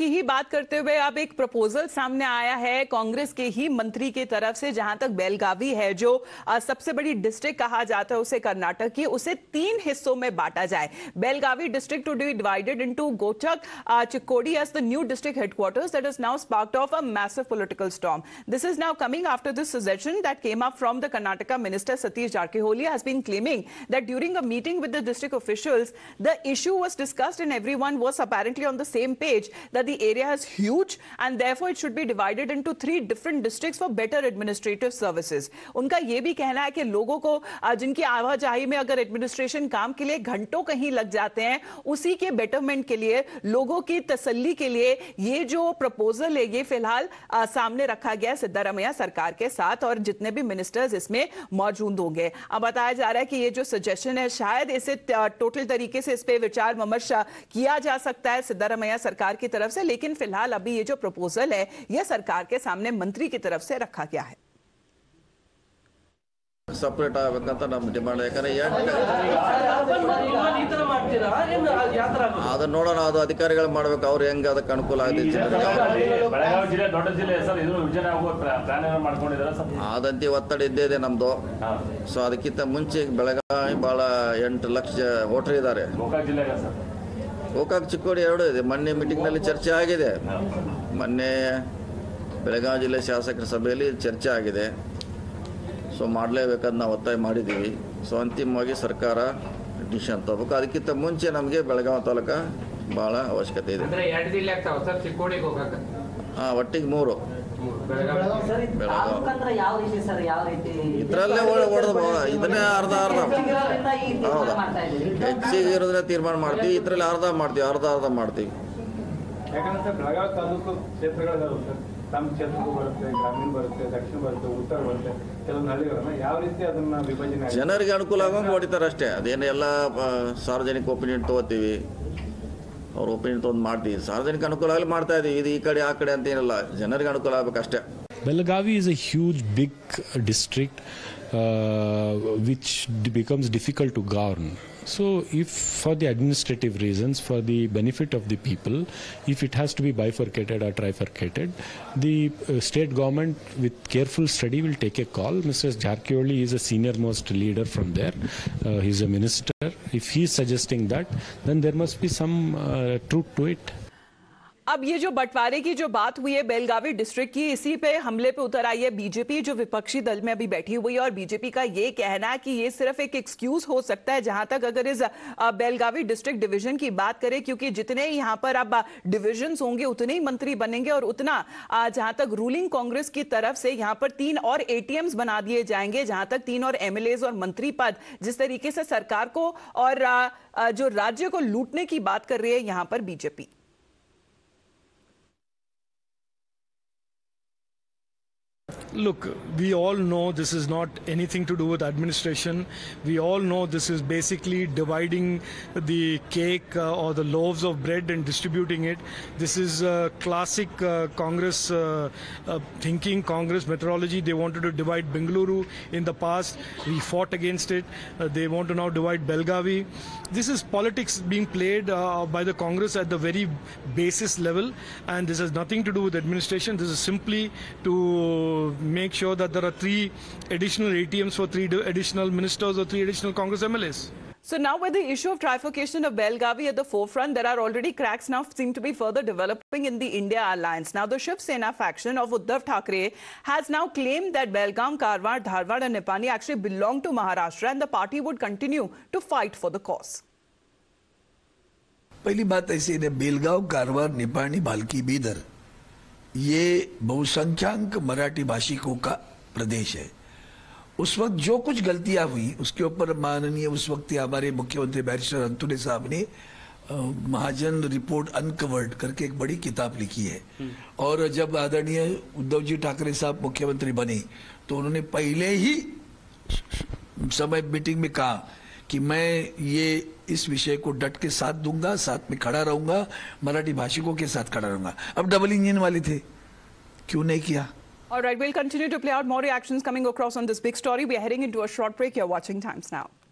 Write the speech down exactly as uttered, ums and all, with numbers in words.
की ही बात करते हुए अब एक प्रपोजल सामने आया है कांग्रेस के ही मंत्री की तरफ से, जहां तक बेलगावी है जो आ, सबसे बड़ी डिस्ट्रिक्ट कहा जाता है उसे कर्नाटक की, उसे तीन हिस्सों में बांटा जाए। Belagavi district to be divided into गोटक Chikkodi as the new district headquarters that has now sparked off a massive political storm. This is now coming after this suggestion that came up from the Karnataka minister Satish Jarakiholi has been claiming that during a meeting with the district officials, the issue was discussed and everyone was apparently on the same page that the area is huge and therefore it should be divided into three different districts for better administrative services. उनका ये भी कहना है कि लोगों को जिनकी आवाजाही में अगर एडमिनिस्ट्रेशन काम के लिए घंटों कहीं लग जाते हैं, उसी के बेटरमेंट के लिए, लोगों की तसल्ली के लिए ये जो प्रपोजल है ये फिलहाल सामने रखा गया सिद्धारमैया सरकार के साथ और जितने भी मिनिस्टर्स इसमें मौजूद होंगे। अब बताया जा रहा है कि ये जो सजेशन है शायद इसे टोटल तरीके से इस पे विचार विमर्श किया जा सकता है सिद्धारमैया सरकार की तरफ से, लेकिन फिलहाल अभी ये जो प्रपोजल है ये सरकार के सामने मंत्री की तरफ से रखा गया है। ಸಪರೇಟ್ ಆಗಬೇಕಂತ ನಮ್ಮ ಡಿಮಾಂಡ್, ಯಾಕಂದ್ರೆ ಅದನ್ನ ನೋಡೋಣ, ಅದು ಅಧಿಕಾರಿಗಳು ಮಾಡ್ಬೇಕು, ಅವ್ರು ಹೆಂಗೆ ಅದಕ್ಕೆ ಅನುಕೂಲ ಆಗಿದೆ ಅದಂತೆ ಒತ್ತಡ ಇದ್ದೇ ಇದೆ ನಮ್ದು. ಸೊ ಅದಕ್ಕಿಂತ ಮುಂಚೆ ಬೆಳಗಾವಿ ಬಹಳ ಎಂಟು ಲಕ್ಷ ವೋಟರ್ ಇದ್ದಾರೆ, ಗೋಕಾಕ್ ಚಿಕ್ಕೋಡಿ ಎರಡು ಇದೆ. ಮೊನ್ನೆ ಮೀಟಿಂಗ್ ನಲ್ಲಿ ಚರ್ಚೆ ಆಗಿದೆ, ಮೊನ್ನೆ ಬೆಳಗಾವಿ ಜಿಲ್ಲೆ ಶಾಸಕರ ಸಭೆಯಲ್ಲಿ ಚರ್ಚೆ ಆಗಿದೆ. ಸೊ ಮಾಡಲೇಬೇಕಂತ ನಾವು ಒತ್ತಾಯ ಮಾಡಿದ್ದೀವಿ. ಸೊ ಅಂತಿಮವಾಗಿ ಸರ್ಕಾರ ಡಿಸಿಷನ್ ತಗೋಬೇಕು. ಅದಕ್ಕಿಂತ ಮುಂಚೆ ನಮಗೆ ಬೆಳಗಾವಿ ತಾಲೂಕು ಭಾಳ ಅವಶ್ಯಕತೆ ಇದೆ. ಹಾಂ, ಒಟ್ಟಿಗೆ ಮೂರು ಇದರಲ್ಲೇ ಹೊಡೆದು ಇದನ್ನೇ ಅರ್ಧ ಅರ್ಧ ಹೌದಾ, ಹೆಚ್ಚಿಗೆ ಇರೋದ್ರೆ ತೀರ್ಮಾನ ಮಾಡ್ತೀವಿ, ಇದರಲ್ಲಿ ಅರ್ಧ ಮಾಡ್ತೀವಿ, ಅರ್ಧ ಅರ್ಧ ಮಾಡ್ತೀವಿ. ಯಾಕಂದ್ರೆ ಬೆಳಗಾವಿ ತಾಲೂಕು ಕ್ಷೇತ್ರಗಳಿದಾವೆ ಸರ್, ತಮ್ಮ ಕ್ಷೇತ್ರಕ್ಕೂ ಬರುತ್ತೆ, ಗ್ರಾಮೀಣ ಬರುತ್ತೆ, ದಕ್ಷಿಣ ಬರುತ್ತೆ, ಉತ್ತರ ಬರುತ್ತೆ, ಕೆಲವೊಂದು ಹಳ್ಳಿಗಳನ್ನ ಯಾವ ರೀತಿ ಅದನ್ನ ವಿಭಜನೆ ಜನರಿಗೆ ಅನುಕೂಲ ಆಗೋಂಗೆ ಹೊಡಿತಾರೆ ಅಷ್ಟೇ. ಅದೇನು ಎಲ್ಲ ಸಾರ್ವಜನಿಕ ಒಪಿನಿಯನ್ ತಗೋತೀವಿ, ಅವ್ರ ಒಪಿನಿಯನ್ ತೊಗೊಂಡು ಮಾಡ್ತೀವಿ, ಸಾರ್ವಜನಿಕ ಅನುಕೂಲ ಆಗಲಿ ಮಾಡ್ತಾ ಇದೀವಿ. ಇದು ಈ ಕಡೆ ಆ ಕಡೆ ಅಂತ ಏನಿಲ್ಲ, ಜನರಿಗೆ ಅನುಕೂಲ ಆಗಬೇಕಷ್ಟೇ. Belagavi is a huge big district uh, which becomes difficult to govern. So if for the administrative reasons, for the benefit of the people, if it has to be bifurcated or trifurcated, the uh, state government with careful study will take a call. Mister Jarakiholi is a senior most leader from there. Uh, he's a minister. If he is suggesting that, then there must be some uh, truth to it. अब ये जो बंटवारे की जो बात हुई है Belagavi district की, इसी पे हमले पे उतर आई है बीजेपी जो विपक्षी दल में अभी बैठी हुई है और बीजेपी का ये कहना है कि ये सिर्फ एक एक्सक्यूज हो सकता है जहां तक अगर इस बेलगावी डिस्ट्रिक्ट डिवीजन की बात करें, क्योंकि जितने यहां पर अब डिविजन्स होंगे उतने ही मंत्री बनेंगे और उतना जहां तक रूलिंग कांग्रेस की तरफ से यहां पर तीन और एटीएम्स बना दिए जाएंगे, जहां तक तीन और एमएलएज और मंत्री पद, जिस तरीके से सरकार को और जो राज्य को लूटने की बात कर रही है यहां पर BJP. Look, we all know this is not anything to do with administration. We all know this is basically dividing the cake uh, or the loaves of bread and distributing it. This is uh, classic uh, Congress uh, uh, thinking, Congress methodology. They wanted to divide Bengaluru in the past. We fought against it. Uh, they want to now divide Belgavi. This is politics being played uh, by the Congress at the very basis level, and this has nothing to do with administration. This is simply to make sure that there are three additional A T Ms for three additional ministers or three additional Congress M L As. So now with the issue of trifurcation of Belgavi at the forefront, there are already cracks now seem to be further developing in the India alliance. Now the Shiv Sena faction of Uddhav Thackeray has now claimed that Belgaum, Karwar, Dharwad and Nipani actually belong to Maharashtra and the party would continue to fight for the cause. पहली बात ऐसी है, बेलगांव, कारवार, निपाणी, भालकी, बीदर ये बहुसंख्यक मराठी भाषिकों का प्रदेश है। उस वक्त जो कुछ गलतियां हुई उसके ऊपर माननीय उस वक्त हमारे मुख्यमंत्री बैरिस्टर अंतुले साहब ने महाजन रिपोर्ट अनकवर्ड करके एक बड़ी किताब लिखी है। और जब आदरणीय उद्धव जी ठाकरे साहब मुख्यमंत्री बने तो उन्होंने पहले ही समय मीटिंग में कहा कि मैं ये इस विषय को डट के साथ दूंगा, साथ में खड़ा रहूंगा, मराठी भाषिकों के साथ खड़ा रहूंगा। अब डबल इंजन वाले थे, क्यों नहीं किया? All right, we'll continue to play out more reactions coming across on this big story. We are heading into a short break. You're watching Times Now.